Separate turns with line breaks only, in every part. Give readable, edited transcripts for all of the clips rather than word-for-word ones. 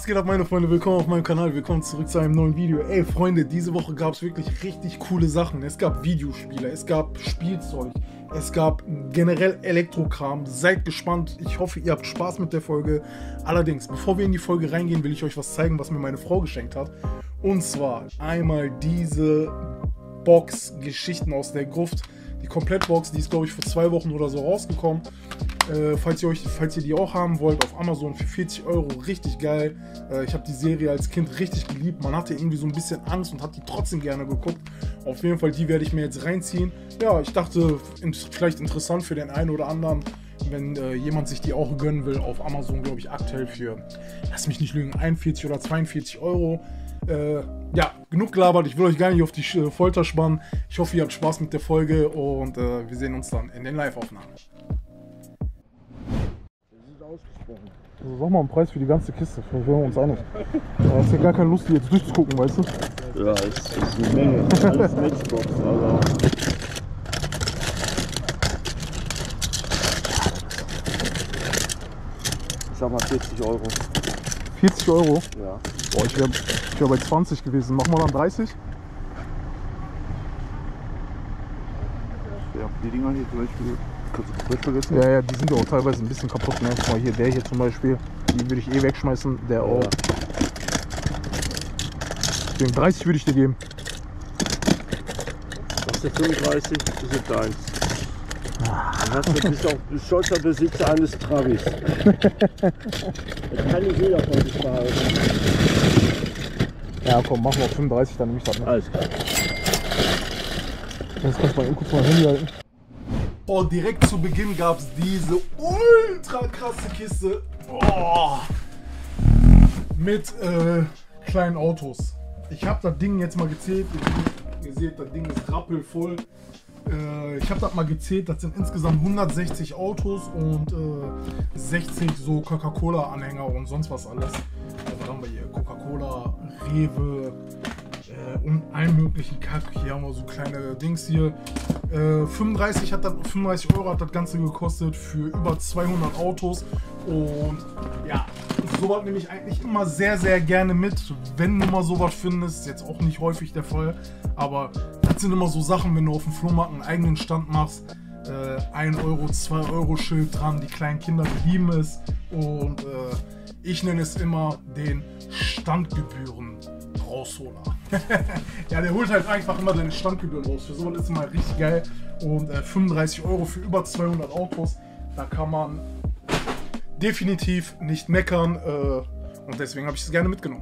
Was geht ab, meine Freunde? Willkommen auf meinem Kanal, willkommen zurück zu einem neuen Video. Ey Freunde, diese Woche gab es wirklich richtig coole Sachen. Es gab Videospiele, es gab Spielzeug, es gab generell Elektrokram. Seid gespannt, ich hoffe ihr habt Spaß mit der Folge. Allerdings, bevor wir in die Folge reingehen, will ich euch was zeigen, was mir meine Frau geschenkt hat. Und zwar einmal diese Box Geschichten aus der Gruft. Die Komplettbox, die ist glaube ich vor 2 Wochen oder so rausgekommen. Falls ihr die auch haben wollt, auf Amazon für 40 Euro, richtig geil. Ich habe die Serie als Kind richtig geliebt. Man hatte irgendwie so ein bisschen Angst und hat die trotzdem gerne geguckt. Auf jeden Fall, die werde ich mir jetzt reinziehen. Ja, ich dachte, vielleicht interessant für den einen oder anderen, wenn jemand sich die auch gönnen will. Auf Amazon, glaube ich, aktuell für, lass mich nicht lügen, 41 oder 42 Euro. Ja, genug gelabert. Ich will euch gar nicht auf die Folter spannen. Ich hoffe, ihr habt Spaß mit der Folge und wir sehen uns dann in den Live-Aufnahmen. Also sag mal einen Preis für die ganze Kiste, vielleicht werden wir uns einig. Da ist ja gar keine Lust, die jetzt durchzugucken, weißt du?
Ja, ist eine Menge. Alles Matchbox, aber. Ich sag mal 40 Euro.
40 Euro?
Ja.
Boah, ich wär bei 20 gewesen. Machen wir dann 30?
Ja, die Dinger hier zum Beispiel. Kannst du komplett vergessen?
Ja, die sind ja auch teilweise ein bisschen kaputt. Ne? Guck mal hier, der hier zum Beispiel, die würde ich eh wegschmeißen. Der auch. Deswegen 30 würde ich dir geben.
Was der 35? Das ist deins. Dann bist du auch stolzer Besitzer eines Travis. Das kann nicht jeder von sich behalten.
Ja komm, machen wir auf 35, dann nehme ich das. Ne?
Alles klar.
Jetzt kannst du mal kurz mein Handy halten. Oh, direkt zu Beginn gab es diese ultra krasse Kiste. Oh, mit kleinen Autos. Ich habe das Ding jetzt mal gezählt. Ihr seht, das Ding ist rappelvoll. Ich habe das mal gezählt. Das sind insgesamt 160 Autos und 60 so Coca-Cola-Anhänger und sonst was alles. Also haben wir hier Coca-Cola, Rewe und allen möglichen Kack. Hier haben wir so kleine Dings hier. 35 Euro hat das Ganze gekostet für über 200 Autos. Und ja, sowas nehme ich eigentlich immer sehr, sehr gerne mit. Wenn du mal sowas findest, ist jetzt auch nicht häufig der Fall. Aber das sind immer so Sachen, wenn du auf dem Flohmarkt einen eigenen Stand machst. 1 Euro, 2 Euro Schild dran, die kleinen Kinder lieben es. Und ich nenne es immer den Standgebühren Rausholer. Ja, der holt halt einfach immer seine Standgebühren raus. Für sowas ist immer richtig geil. Und 35 Euro für über 200 Autos, da kann man definitiv nicht meckern. Und deswegen habe ich es gerne mitgenommen.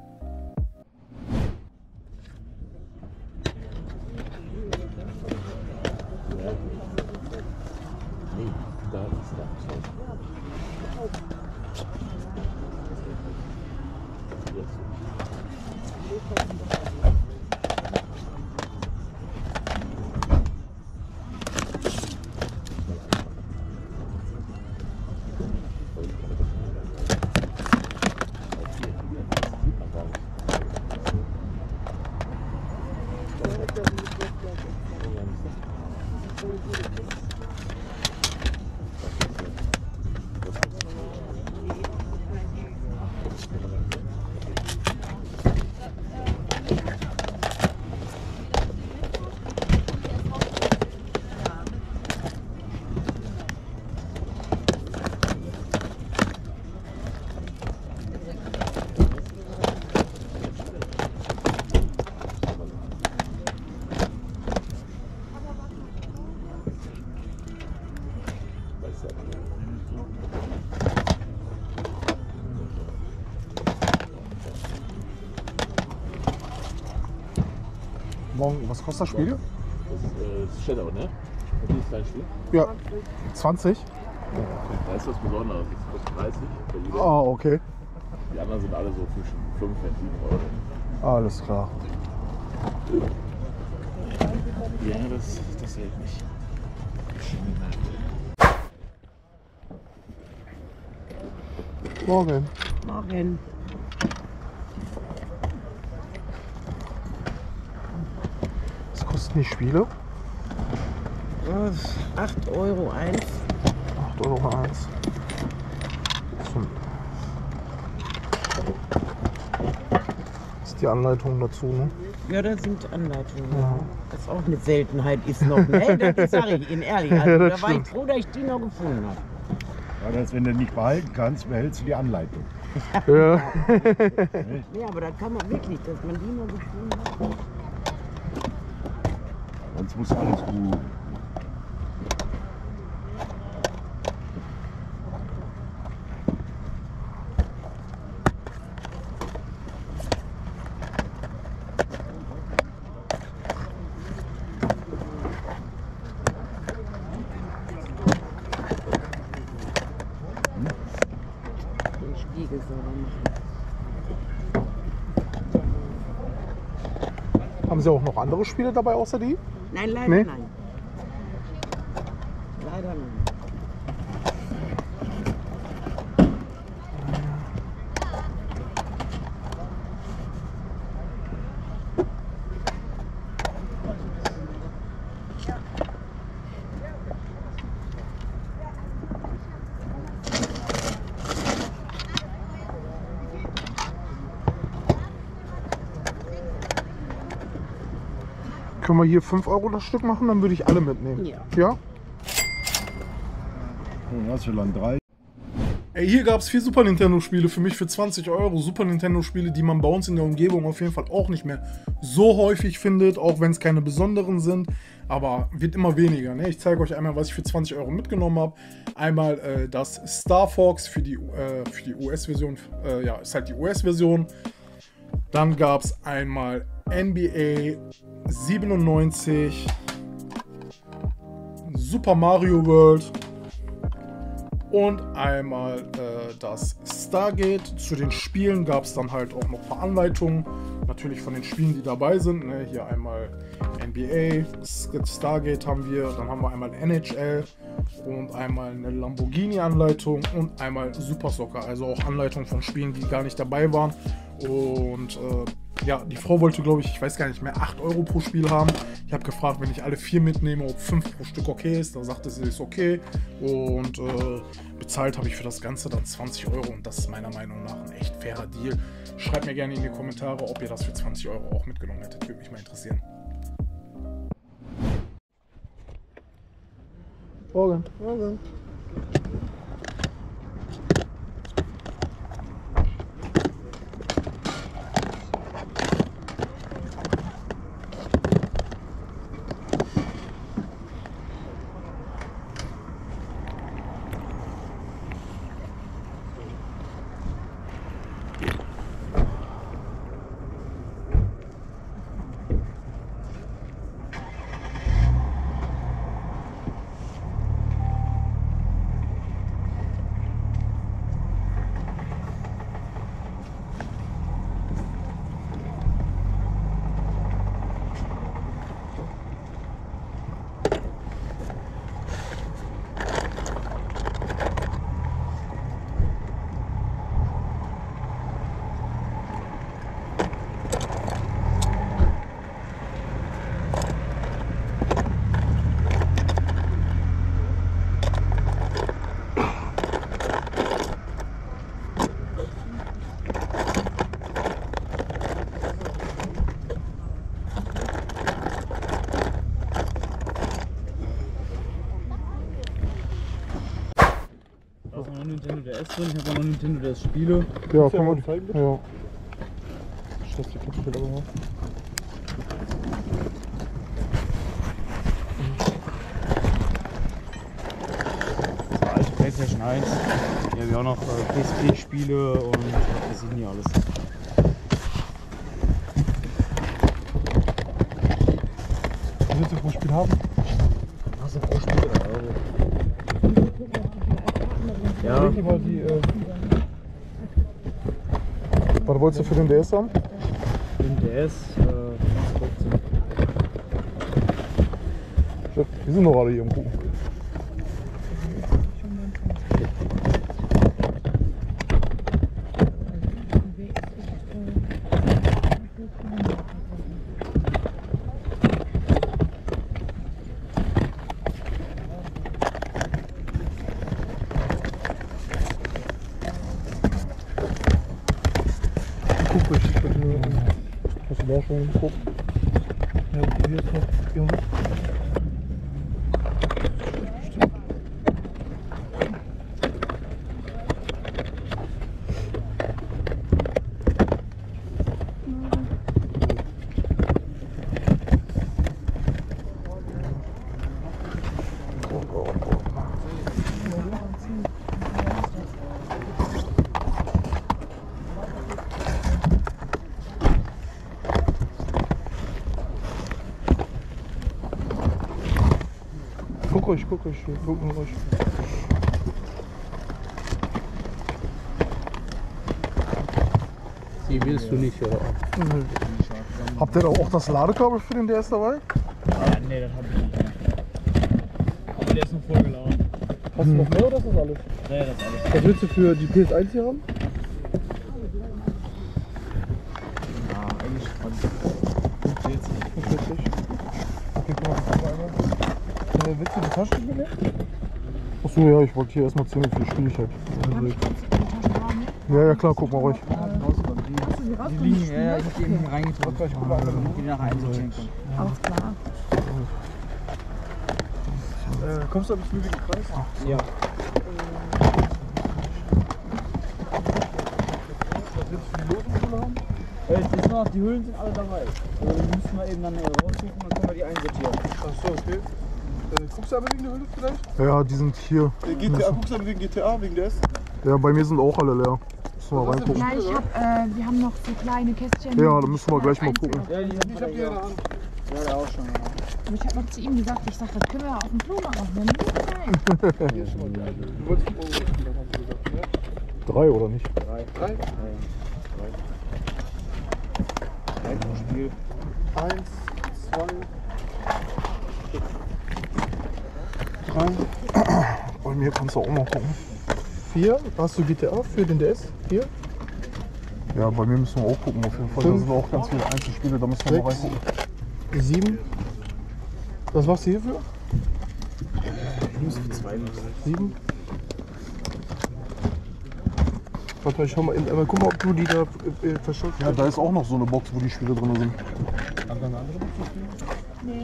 Was kostet das Spiel?
Das ist Shadow, ne? Und wie ist dein Spiel?
Ja, 20.
Da ist was Besonderes. Das kostet 30 für jeder.
Ah, okay.
Die anderen sind alle so zwischen 5 und 7 Euro.
Alles klar.
Ja, das hält nicht.
Morgen.
Morgen.
Was kosten die Spiele?
8 Euro eins.
8 Euro eins. die Anleitung dazu, ne?
Ja, da sind Anleitungen.
Ja.
Das ist auch eine Seltenheit ist noch. Ne? Das sage ich Ihnen ehrlich. Also,
Ja,
da
das
war ich
stimmt.
froh, dass ich die noch gefunden habe.
Ja, das, wenn du nicht behalten kannst, behältst du die Anleitung.
Ja.
Ja, aber da kann man wirklich, dass man die noch gefunden hat.
Sonst muss alles gut.
Den Spiegel sauber machen.
Haben Sie auch noch andere Spiele dabei außer die?
Nein, leider
Nee?
nein. Leider nein.
Können wir hier 5 Euro das Stück machen, dann würde ich alle mitnehmen.
Ja.
Ja?
Dann hast du dann 3.
Ey, hier gab es 4 Super Nintendo Spiele für mich für 20 Euro. Super Nintendo Spiele, die man bei uns in der Umgebung auf jeden Fall auch nicht mehr so häufig findet, auch wenn es keine besonderen sind. Aber wird immer weniger. Ne? Ich zeige euch einmal, was ich für 20 Euro mitgenommen habe. Einmal das Star Fox für die US-Version. Ja, ist halt die US-Version. Dann gab es einmal NBA 97, Super Mario World und einmal das Stargate. Zu den Spielen gab es dann halt auch noch ein paar Anleitungen, natürlich von den Spielen, die dabei sind. Ne? Hier einmal NBA, Stargate haben wir, dann haben wir einmal NHL und einmal eine Lamborghini-Anleitung und einmal Super Soccer, also auch Anleitungen von Spielen, die gar nicht dabei waren. Und ja, die Frau wollte, glaube ich weiß gar nicht mehr, 8 Euro pro Spiel haben. Ich habe gefragt, wenn ich alle 4 mitnehme, ob 5 pro Stück okay ist. Da sagte sie, ist okay. Und bezahlt habe ich für das Ganze dann 20 Euro. Und das ist meiner Meinung nach ein echt fairer Deal. Schreibt mir gerne in die Kommentare, ob ihr das für 20 Euro auch mitgenommen hättet. Würde mich mal interessieren. Morgen.
Morgen.
Da ist noch Nintendo DS drin, ich habe auch noch Nintendo DS Spiele.
Ja, kann man zeigen, bitte? Ja. Ich lasse die Kopfhörer aber mal.
Das war alte PlayStation 1. Hier habe ich auch noch PSP-Spiele und was ich nie alles.
Was willst du pro Spiel haben?
Was ist pro Spiel? Ja.
Mal die, was wolltest du für den DS haben?
Den DS, 15.
Die sind noch alle hier im Kuchen. Guck richtig bitte. Mal gucken. Ja, hier ist noch irgendwas. Guck ruhig, wir gucken ruhig.
Die willst du nicht, oder?
Habt ihr da auch das Ladekabel für den DS dabei?
Nee, das hab ich nicht mehr. Aber der ist noch vollgeladen.
Hast du noch mehr oder ist das alles?
Nee, das ist alles.
Was willst du für die PS1 hier haben?
Ja, eigentlich 45.
Okay, guck mal, willst du die Tasche mitnehmen? Achso, ja, ich wollte hier erstmal zählen, wie viel Spiel ich halt. Ja, klar, guck mal ruhig.
Die liegen, ja, ich hab die eben reingetragen, die nachher einsortieren können.
Alles klar.
Kommst du bis Lübeck Kreis?
Ja.
Was willst du für die Losung haben?
Jetzt ist noch, die Hüllen sind alle dabei. Die müssen wir eben dann raussuchen, dann können wir die einsortieren.
Achso, okay. Guckst du aber wegen der Hülle vielleicht? Ja, die sind hier.
GTA, guckst du aber wegen GTA, wegen DS?
Ja, bei mir sind auch alle leer. Müssen wir reingucken.
Ja, wir haben noch so kleine Kästchen.
Ja, da müssen wir gleich mal gucken.
Ja, die
Ich hab die in der Hand.
Ja, der auch schon. Ja.
Ich habe noch zu ihm gesagt, ich sag, das können wir auf dem Flohmarkt noch nehmen. Nein.
Du wolltest 5 Euro richten, das hast du gesagt, ne?
3 oder nicht?
3?
3 pro Spiel.
1, 2, 3.
Bei mir kannst du auch mal gucken. 4, hast du GTA für den DS? 4? Ja, bei mir müssen wir auch gucken auf jeden Fall. Da sind auch ganz viele Einzelspiele, da müssen wir mal reingucken. 7. Was machst du hierfür?
Ich muss für 2 machen.
7. Warte mal, ich schau mal einmal, guck mal, ob du die da verschuldet hast. Ja, da ist auch noch so eine Box, wo die Spiele drin sind. Haben wir eine andere Box? Nee,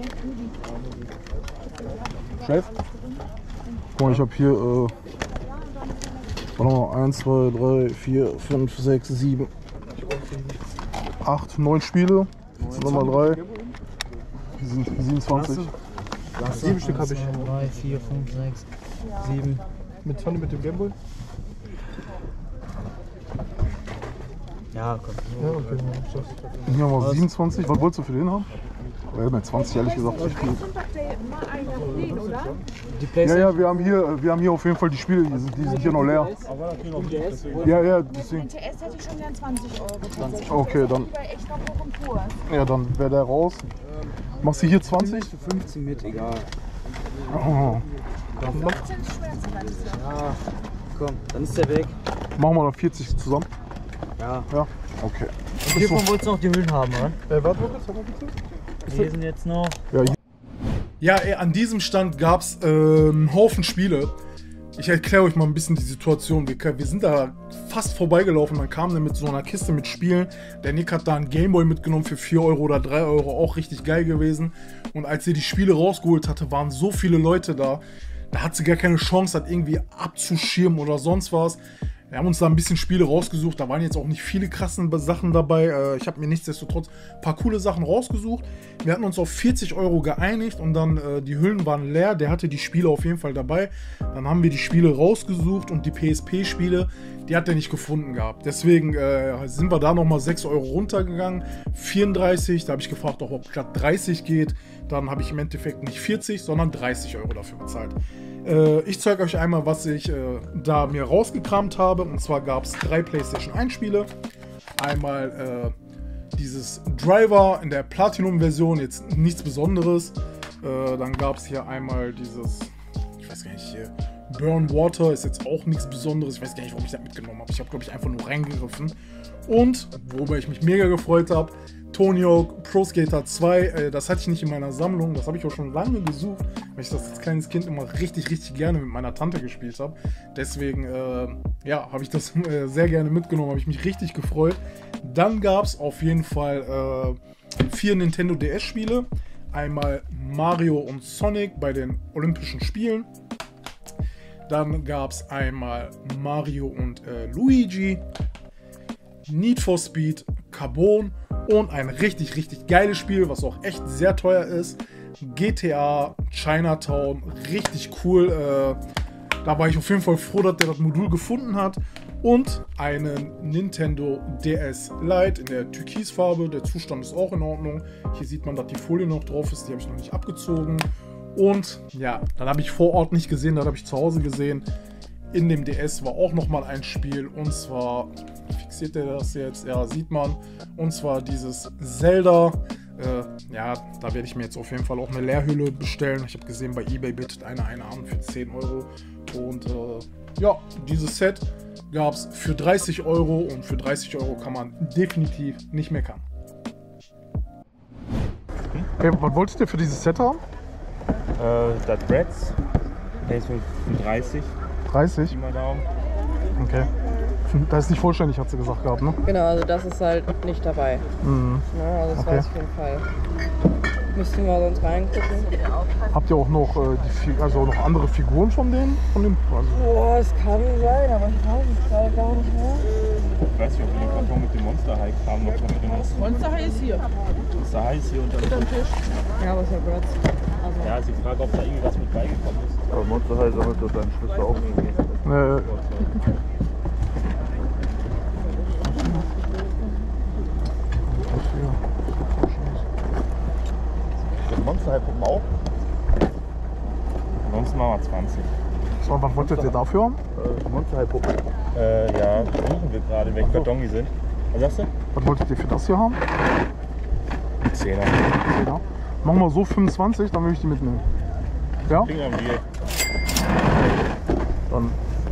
Chef? Guck mal, ich hab hier, warte mal, 1, 2, 3, 4, 5, 6, 7, 8, 9 Spiele. Jetzt nochmal 3. Die sind 27. 7 Stück habe ich.
3, 4, 5, 6, 7.
Mit Sonne mit dem Gameboy?
Ja, komm.
Ja, okay. Hier haben wir 27. Was wolltest du für den haben? Ja, mit 20 ehrlich gesagt nicht viel.
Die PlayStation.
Ja, wir haben hier auf jeden Fall die Spiele, die sind hier noch leer. Ja, deswegen.
Den TS hätte ich schon gern 20 Euro.
Okay, dann.
Bei extra hoch im Kurs.
Ja, dann wäre der raus. Machst du hier 20?
Für 15 mit, egal.
Oh.
15 ist schwer zu sein.
Ja, komm, dann ist der weg.
Machen wir dann 40 zusammen?
Ja.
Ja? Okay.
Hiervon wolltest du noch die Hüllen haben, oder?
Warte mal kurz, bitte.
Hier sind jetzt noch.
Ja, an diesem Stand gab es einen Haufen Spiele. Ich erkläre euch mal ein bisschen die Situation. Wir sind da fast vorbeigelaufen. Man kam dann mit so einer Kiste mit Spielen. Der Nick hat da einen Gameboy mitgenommen für 4 Euro oder 3 Euro. Auch richtig geil gewesen. Und als er die Spiele rausgeholt hatte, waren so viele Leute da. Da hat sie gar keine Chance, das irgendwie abzuschirmen oder sonst was. Wir haben uns da ein bisschen Spiele rausgesucht. Da waren jetzt auch nicht viele krassen Sachen dabei. Ich habe mir nichtsdestotrotz ein paar coole Sachen rausgesucht. Wir hatten uns auf 40 Euro geeinigt und dann die Hüllen waren leer. Der hatte die Spiele auf jeden Fall dabei. Dann haben wir die Spiele rausgesucht und die PSP-Spiele, die hat er nicht gefunden gehabt. Deswegen sind wir da nochmal 6 Euro runtergegangen. 34, da habe ich gefragt, ob glatt 30 geht. Dann habe ich im Endeffekt nicht 40, sondern 30 Euro dafür bezahlt. Ich zeige euch einmal, was ich da mir rausgekramt habe. Und zwar gab es 3 PlayStation 1 Spiele. Einmal dieses Driver in der Platinum-Version, jetzt nichts Besonderes. Dann gab es hier einmal dieses, ich weiß gar nicht, hier Burn Water, ist jetzt auch nichts Besonderes. Ich weiß gar nicht, warum ich das mitgenommen habe. Ich habe, glaube ich, einfach nur reingegriffen. Und, worüber ich mich mega gefreut habe, Tony Hawk Pro Skater 2, das hatte ich nicht in meiner Sammlung, das habe ich auch schon lange gesucht, weil ich das als kleines Kind immer richtig, richtig gerne mit meiner Tante gespielt habe. Deswegen, ja, habe ich das sehr gerne mitgenommen, habe ich mich richtig gefreut. Dann gab es auf jeden Fall 4 Nintendo DS-Spiele. Einmal Mario und Sonic bei den Olympischen Spielen. Dann gab es einmal Mario und Luigi, Need for Speed, Carbon und ein richtig, richtig geiles Spiel, was auch echt sehr teuer ist. GTA Chinatown, richtig cool. Da war ich auf jeden Fall froh, dass der das Modul gefunden hat. Und einen Nintendo DS Lite in der Türkisfarbe. Der Zustand ist auch in Ordnung. Hier sieht man, dass die Folie noch drauf ist. Die habe ich noch nicht abgezogen. Und ja, dann habe ich vor Ort nicht gesehen, dann habe ich zu Hause gesehen. In dem DS war auch nochmal ein Spiel. Und zwar, fixiert er das jetzt? Ja, sieht man. Und zwar dieses Zelda. Ja, da werde ich mir jetzt auf jeden Fall auch eine Leerhülle bestellen. Ich habe gesehen, bei eBay bietet eine an für 10 Euro. Und ja, dieses Set gab es für 30 Euro. Und für 30 Euro kann man definitiv nicht meckern.
Hey, was wolltest du für dieses Set haben?
Das Reds, der ist für 30.
30?
Pi mal Daumen.
Okay. Das ist nicht vollständig, hat sie gesagt gehabt, ne?
Genau, also das ist halt nicht dabei.
Mhm.
Ja, also das
Okay.
weiß ich auf jeden Fall. Müssten wir sonst reingucken.
Habt ihr auch noch, noch andere Figuren von denen? Also,
Boah, es kann sein, aber ich weiß es gerade gar nicht mehr.
Ich weiß nicht, ob wir den Karton mit dem Monster High Kram noch drin hast.
Monster High ist hier.
Monster High ist hier unter dem Tisch.
Ja, aber es ist ja Birds. Also,
Ja, ist die Frage, ob da irgendwas mit beigekommen ist.
Aber Monster High sammelt dort deine Schlüssel auf. Monster High Puppen auch?
Ansonsten machen wir 20.
so, was wolltet ihr dafür haben?
Monster High Puppen.
Ja, suchen wir gerade, welche Karton die sind. Was sagst du?
Was wolltet ihr für das hier haben?
10er.
Ja. Machen wir so 25, dann will ich die mitnehmen. Ja?
Kriegen wir Deal.
Dann.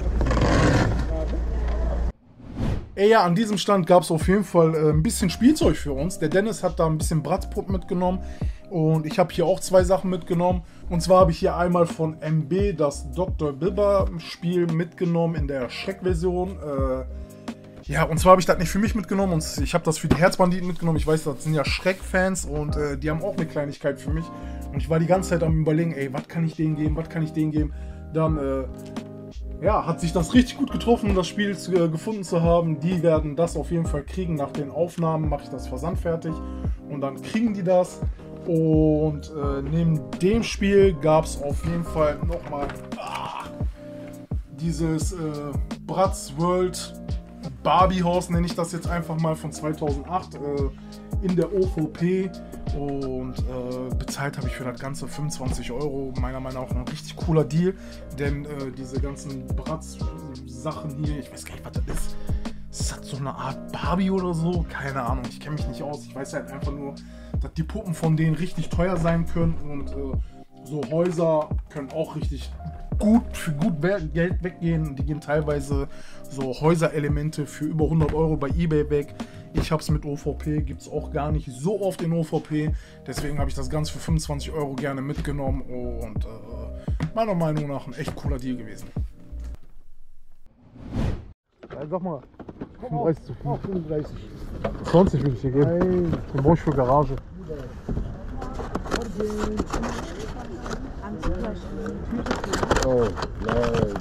Ey, ja, an diesem Stand gab es auf jeden Fall ein bisschen Spielzeug für uns. Der Dennis hat da ein bisschen Bratzpuppen mitgenommen und ich habe hier auch 2 Sachen mitgenommen. Und zwar habe ich hier einmal von MB das Dr. Bibber Spiel mitgenommen in der Schreck-Version. Ja, und zwar habe ich das nicht für mich mitgenommen und ich habe das für die Herzbanditen mitgenommen. Ich weiß, das sind ja Schreck-Fans und die haben auch eine Kleinigkeit für mich. Und ich war die ganze Zeit am Überlegen, ey, was kann ich denen geben, was kann ich denen geben? Dann, ja, hat sich das richtig gut getroffen, das Spiel gefunden zu haben. Die werden das auf jeden Fall kriegen. Nach den Aufnahmen mache ich das Versand fertig und dann kriegen die das. Und neben dem Spiel gab es auf jeden Fall nochmal dieses Bratz World Barbie Horse, nenne ich das jetzt einfach mal, von 2008 in der OVP. Und bezahlt habe ich für das Ganze 25 Euro. Meiner Meinung nach ein richtig cooler Deal. Denn diese ganzen Bratz-Sachen hier, ich weiß gar nicht, was das ist. Ist das so eine Art Barbie oder so? Keine Ahnung, ich kenne mich nicht aus. Ich weiß halt einfach nur, dass die Puppen von denen richtig teuer sein können. Und so Häuser können auch richtig für gut Geld weggehen. Die gehen teilweise so Häuserelemente für über 100 Euro bei eBay weg. Ich habe es mit OVP, gibt es auch gar nicht so oft in OVP. Deswegen habe ich das Ganze für 25 Euro gerne mitgenommen. Und meiner Meinung nach ein echt cooler Deal gewesen.
Ja, sag mal, 35 zu viel. 35. 20 würde ich dir geben. Den brauche ich für Garage.
Oh, nein.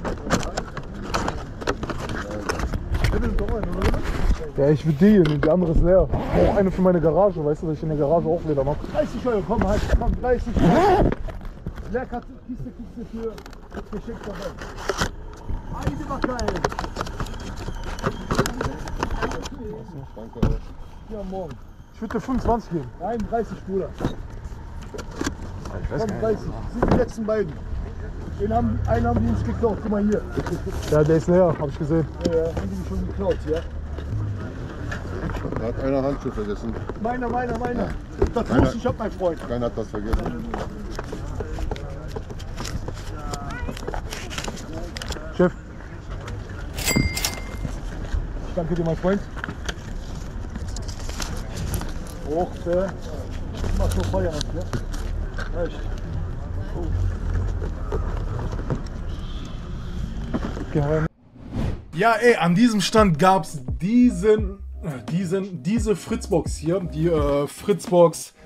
Ja, ich will die hier nehmen, die andere ist leer. Ich brauche eine für meine Garage, weißt du, dass ich in der Garage auch Leder mache.
30 Euro, komm halt, komm, 30 Euro. Leerkarte, Kiste für Geschenk dabei. Eine war geil. Danke. Ja, morgen.
Ich würde dir 25 geben.
Nein, 30, Bruder.
Ich weiß
Komm,
gar
30. Das sind die letzten beiden. Einen haben die uns geklaut, guck mal hier.
Ja, der ist leer, habe ich gesehen.
Ja, haben die mich schon geklaut, ja?
Da hat einer Handschuh vergessen.
Meiner. Das wusste ich, mein Freund.
Keiner hat das vergessen.
Chef. Ich danke dir, mein Freund.
Och, ich mach schon Feierabend, ja? Echt.
Ja, ey, an diesem Stand gab es diesen Diese Fritzbox hier, die Fritzbox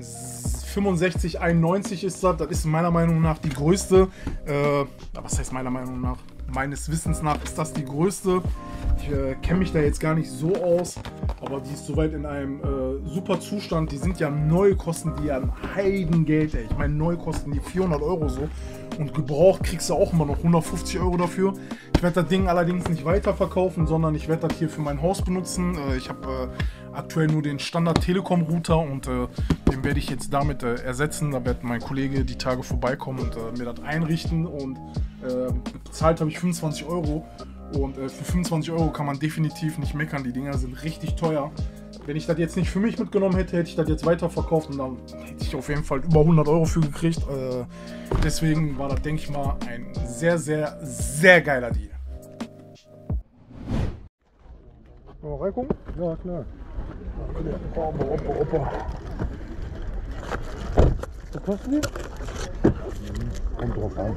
6591 ist das. Das ist meiner Meinung nach die größte. Was heißt meiner Meinung nach? Meines Wissens nach ist das die größte. Ich kenne mich da jetzt gar nicht so aus, aber die ist soweit in einem super Zustand. Die sind ja neu, kosten die ja ein Heidengeld, ey. Ich meine, neu kosten die 400 € so. Und gebraucht kriegst du auch immer noch 150 € dafür. Ich werde das Ding allerdings nicht weiterverkaufen, sondern ich werde das hier für mein Haus benutzen. Ich habe aktuell nur den Standard-Telekom-Router und den werde ich jetzt damit ersetzen. Da wird mein Kollege die Tage vorbeikommen und mir das einrichten. Und bezahlt habe ich 25 €. Und für 25 € kann man definitiv nicht meckern. Die Dinger sind richtig teuer. Wenn ich das jetzt nicht für mich mitgenommen hätte, hätte ich das jetzt weiterverkauft und dann hätte ich auf jeden Fall über 100 € für gekriegt. Deswegen war das, denke ich mal, ein sehr, sehr, sehr geiler Deal.
Mal reingucken?
Ja, klar.
Opa. Was kostet die?
Kommt drauf an.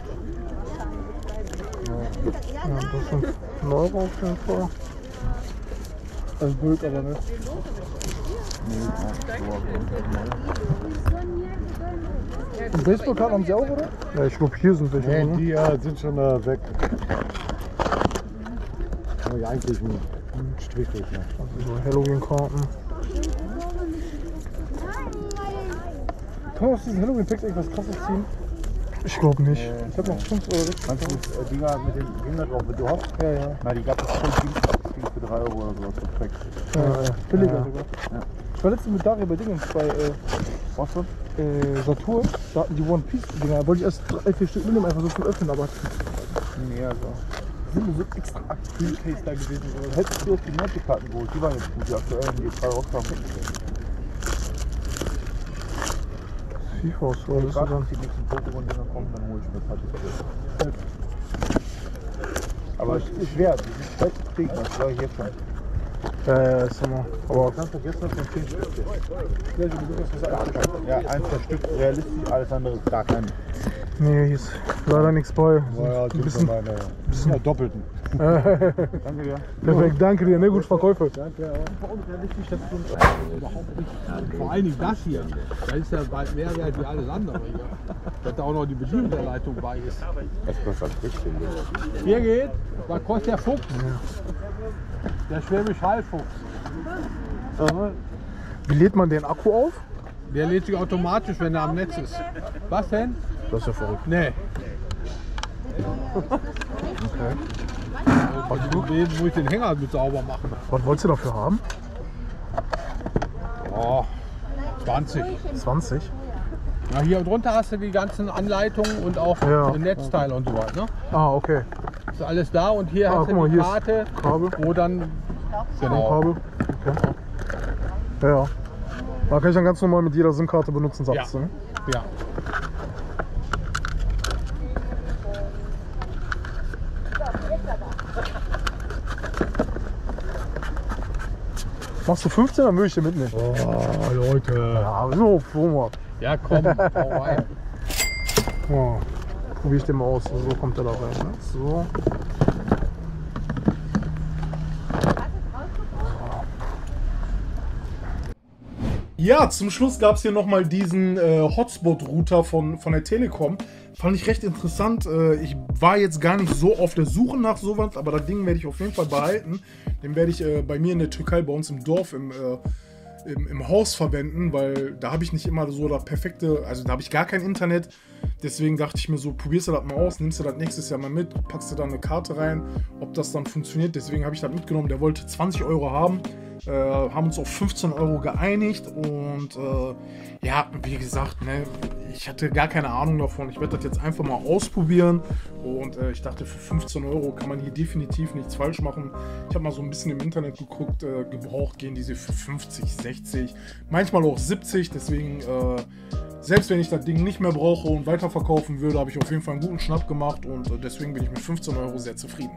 Ja, das sind 9 € auf jeden Fall. Das ist blöd, aber nicht. Und Baseballkarten haben sie auch, oder? Ja, ich glaube, hier sind welche.
Nee, die sind schon weg. Aber ja, eigentlich ein Strich. Ja.
Also so Halloween-Karten. Kann man aus diesen Halloween-Packs irgendwas krasses ziehen? Ich glaube nicht. Ich habe noch 5 €.
Kannst du die Dinger mit den Kindern drauf, wenn du hast?
Ja.
Na, die gab es voll günstig für 3 € oder sowas. Perfekt.
Billiger
Ja.
sogar.
Ja.
Ich war letztens mit Dario bei Dingens bei
Was denn?
Saturn. Da hatten die One Piece-Dinger. Wollte ich erst 3-4 Stück mitnehmen, einfach so zum Öffnen, aber
Nee, also.
sind so extra Aktiv-Case da gewesen.
Hättest du jetzt die Magic-Karten geholt? Die waren jetzt gut, die aktuellen, die jetzt gerade rauskamen.
FIFA, was ist das
Gerade
dann?
die nächsten Pokémon-Dinger kommen, dann hole ich mir halt das. Aber es ist schwer, die sind fest kriegen, das sage ich jetzt schon.
Ist immer. Aber
Du kannst vergessen, dass man 10 Stück Ja, eins der Stück realistisch, alles andere ist gar kein.
nee, hier ist leider nichts bei.
Ja,
Ein bisschen.
Ja, doppelten. Danke dir.
Perfekt, danke dir, ne, gute Verkäufe.
Danke.
Unrealistisch, dass du überhaupt nicht. Vor allen Dingen das hier. Das ist ja bald mehr wert wie alles andere hier. Dass da auch noch die Bedienungsanleitung bei ist.
Das kostet ein bisschen.
Hier geht, was kostet der Fuchs? Der Schwäbisch Hallfuchs.
Wie lädt man den Akku auf?
Der lädt sich automatisch, wenn er am Netz ist. Was denn?
Das ist ja verrückt.
Nee. Also, muss ich den Hänger mit sauber machen.
Was wolltest du dafür haben?
Oh, 20.
20?
Na, hier drunter hast du die ganzen Anleitungen und auch Netzteile und so weiter. Ne?
Ah, okay.
Ist alles da und hier hast
guck
du
mal,
die
hier ist
Karte,
Kabel.
wo dann genau.
Kabel. Okay. Ja. Da kann ich dann ganz normal mit jeder SIM-Karte benutzen, sagst du, ne?
Ja.
Machst du 15, dann würde ich dir mitnehmen.
Oh, Leute.
Ja, nur Promo.
Ja, komm, hau rein.
Oh, probiere ich den mal aus. So kommt er da rein. Ne? So.
Ja, zum Schluss gab es hier nochmal diesen Hotspot-Router von der Telekom. Fand ich recht interessant. Ich war jetzt gar nicht so auf der Suche nach sowas, aber das Ding werde ich auf jeden Fall behalten. Den werde ich bei mir in der Türkei, bei uns im Dorf, im Haus verwenden, weil da habe ich nicht immer so das perfekte, also da habe ich gar kein Internet. Deswegen dachte ich mir so, probierst du das mal aus, nimmst du das nächstes Jahr mal mit, packst du da eine Karte rein, ob das dann funktioniert. Deswegen habe ich das mitgenommen. Der wollte 20 € haben. Haben uns auf 15 € geeinigt und ja, wie gesagt, ne, ich hatte gar keine Ahnung davon. Ich werde das jetzt einfach mal ausprobieren und ich dachte, für 15 € kann man hier definitiv nichts falsch machen. Ich habe mal so ein bisschen im Internet geguckt, gebraucht gehen diese für 50, 60, manchmal auch 70, deswegen selbst wenn ich das Ding nicht mehr brauche und weiterverkaufen würde, habe ich auf jeden Fall einen guten Schnapp gemacht und deswegen bin ich mit 15 € sehr zufrieden.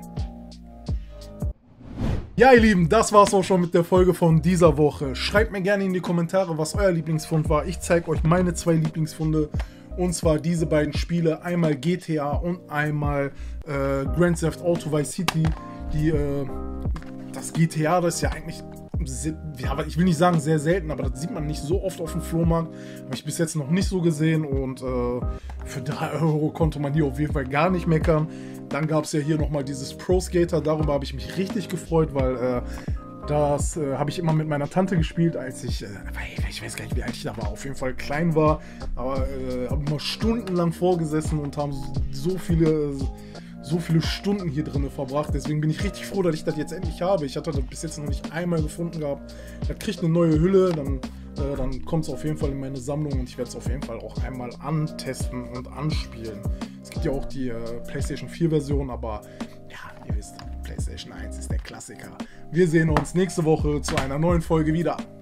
Ja, ihr Lieben, das war's auch schon mit der Folge von dieser Woche. Schreibt mir gerne in die Kommentare, was euer Lieblingsfund war. Ich zeige euch meine 2 Lieblingsfunde. Und zwar diese beiden Spiele. Einmal GTA und einmal Grand Theft Auto Vice City. Das GTA, das ist ja eigentlich ja, ich will nicht sagen sehr selten, aber das sieht man nicht so oft auf dem Flohmarkt. Habe ich bis jetzt noch nicht so gesehen und für 3 Euro konnte man hier auf jeden Fall gar nicht meckern. Dann gab es ja hier nochmal dieses Pro Skater, darüber habe ich mich richtig gefreut, weil das habe ich immer mit meiner Tante gespielt, als ich weiß gar nicht, wie alt ich da war, auf jeden Fall klein war, aber haben immer stundenlang vorgesessen und haben so viele Stunden hier drin verbracht. Deswegen bin ich richtig froh, dass ich das jetzt endlich habe. Ich hatte das bis jetzt noch nicht einmal gefunden gehabt. Das kriegt eine neue Hülle, dann kommt es auf jeden Fall in meine Sammlung und ich werde es auf jeden Fall auch einmal antesten und anspielen. Es gibt ja auch die PlayStation 4 Version, aber ja, ihr wisst, PlayStation 1 ist der Klassiker. Wir sehen uns nächste Woche zu einer neuen Folge wieder.